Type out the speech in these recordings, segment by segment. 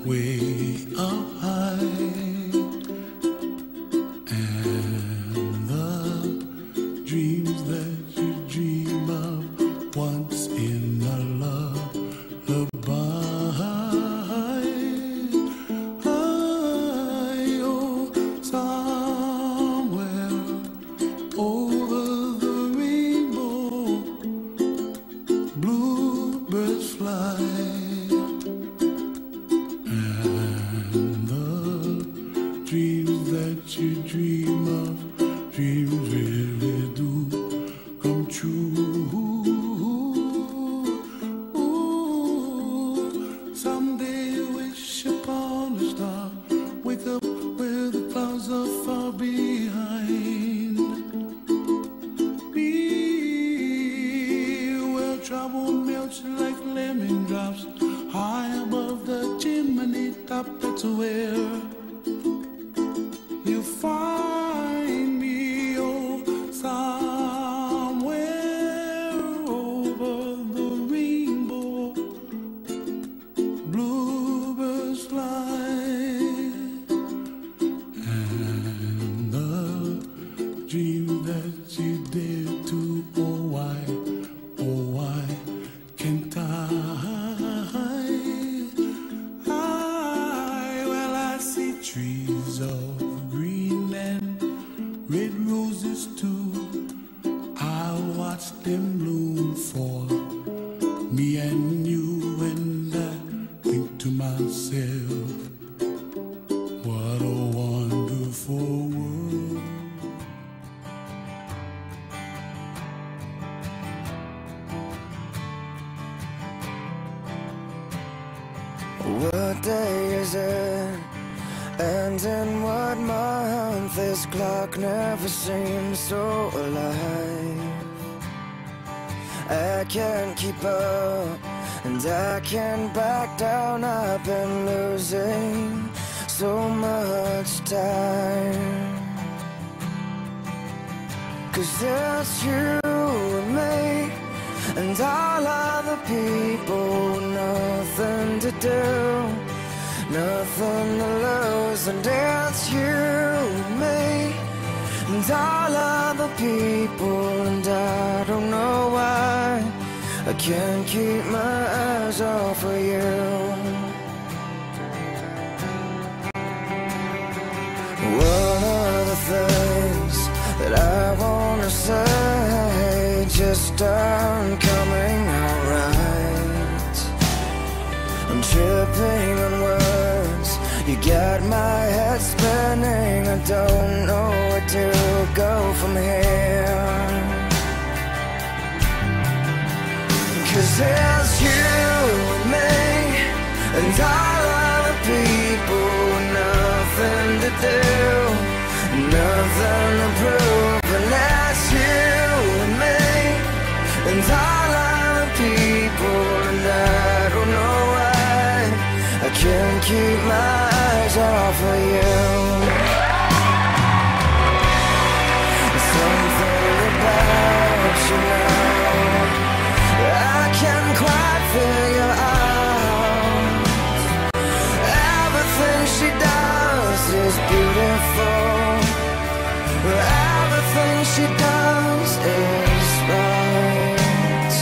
way up high, and the dreams that you dream of once in a lullaby. Oh, somewhere over the rainbow, bluebirds fly. Dreams that you dream of, dreams really do come true. Someday wish upon a star, wake up where the clouds are far behind me, where trouble melts like lemon drops, high above the chimney top. That's where you find me, oh, somewhere over the rainbow, bluebirds fly, and the dream that you dare to, oh, why can't I? Well, I see trees of green and red roses too. I watch them bloom for me and you, and I think to myself, what a wonderful world. What day is it? And in what month? This clock never seems so alive. I can't keep up, and I can't back down. I've been losing so much time. 'Cause it's you and me, and all other people, nothing to do, nothing to lose. And it's you and me, and all other people, and I don't know why I can't keep my eyes off of you. One of the things that I wanna say just aren't coming out right. I'm tripping on words, you got my head spinning. I don't know where to go from here. 'Cause it's you and me, and all other people, nothing to do, nothing to prove. And that's you and me, and all other people, and I don't know why I can't keep my eyes off of you. Something about you now I can't quite figure out. Everything she does is beautiful. Everything she does is right.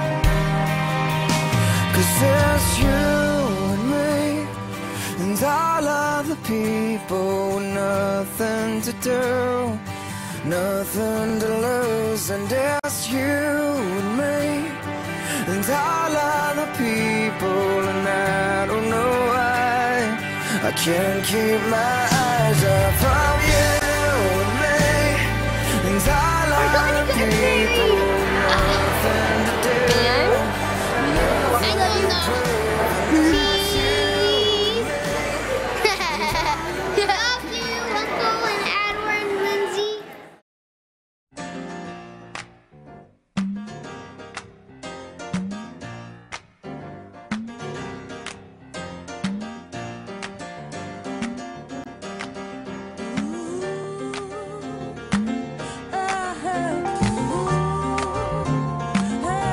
'Cause it's you and me, and all other people, nothing to do, nothing to lose. And it's you and me, and all other people, and I don't know why I can't keep my eyes off of you and me, and all other people, nothing to do, nothing to prove. Love you, Uncle and Edward and Lindsey. Ooh,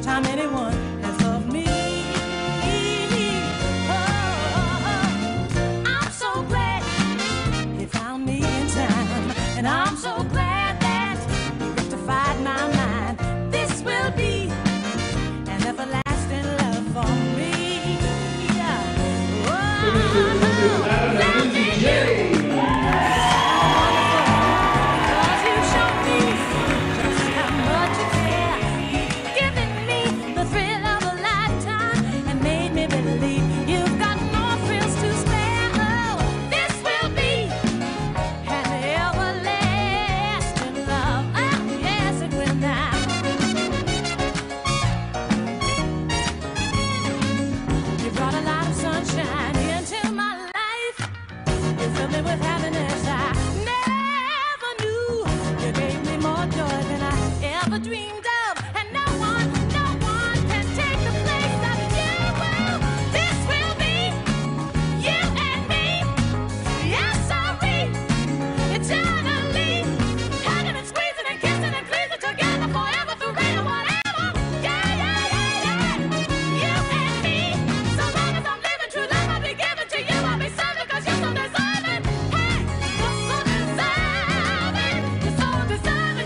time anyone has loved me. I'm so glad he found me in time, and I'm so glad that he rectified my mind. This will be an everlasting love for me. Dreamed of, and no one can take the place of you. Well, this will be you and me. Yes, sorry, eternally, hugging and squeezing and kissing and pleasing together forever, forever, whatever. Yeah, yeah, yeah, yeah. You and me. So long as I'm living true love, I'll be giving to you. I'll be serving 'cause you're so deserving. Hey, you're so deserving. You're so deserving.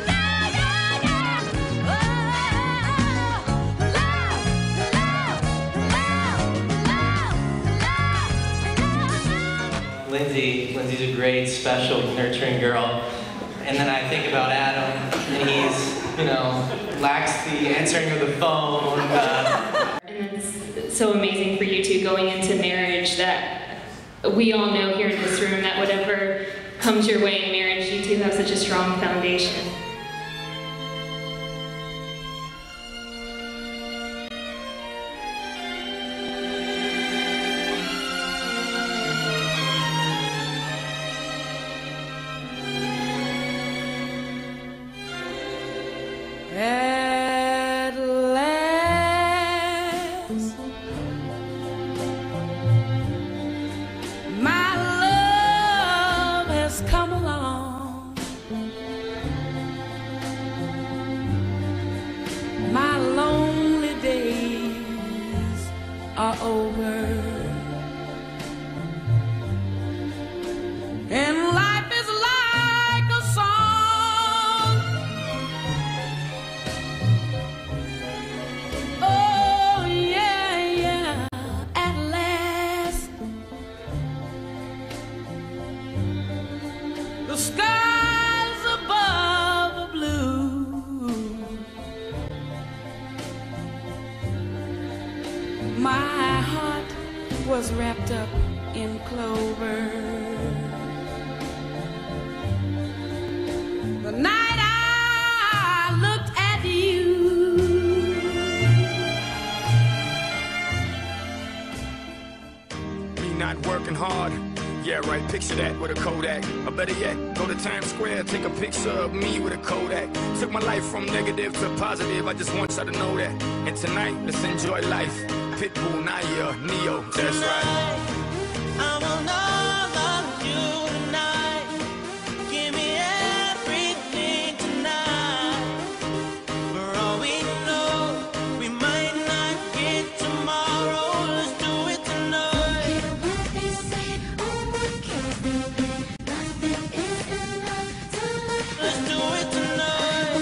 Lindsay's a great, special, nurturing girl. And then I think about Adam, and he's, lacks the answering of the phone. And it's so amazing for you two going into marriage that we all know here in this room that whatever comes your way in marriage, you two have such a strong foundation. At last, my love has come along. My lonely days are over, and life is like a song. Oh yeah, yeah, at last the skies above are blue. My heart was wrapped up in clover the night I looked at you. Me not working hard. Yeah, right, picture that with a Kodak. Or better yet, go to Times Square, take a picture of me with a Kodak. Took my life from negative to positive, I just want y'all to know that. And tonight, let's enjoy life. Pitbull, Naya, Neo, that's right. I will not love you tonight. Give me everything tonight. For all we know, we might not get tomorrow. Let's do it tonight. Let's do it tonight.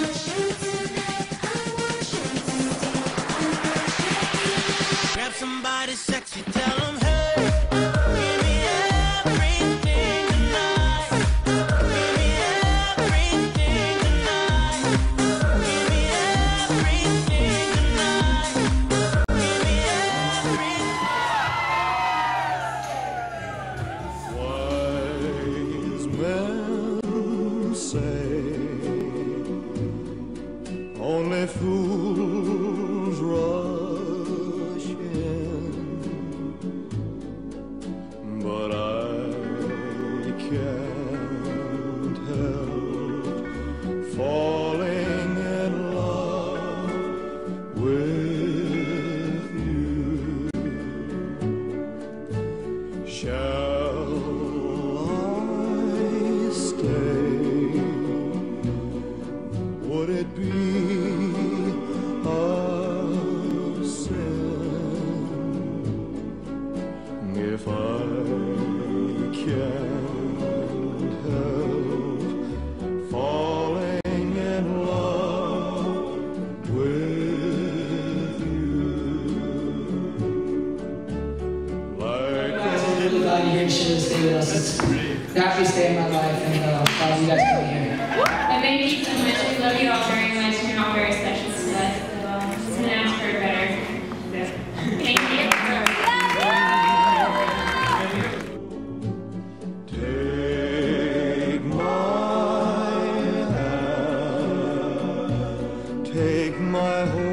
Grab somebody sexy, tell them, hey. Give me everything tonight. Give me everything tonight. Give me everything tonight. Give me everything. Wise men say only fools rush in, but I can't help falling in love with you. Shall I stay? Would it be a allowed you here to share this day with us. It's the happiest day of my life, and glad you guys can be here. And thank you so much. We love you all very much, and you're all very special to us. So, couldn't ask for better. Thank you. Take my hand, take my whole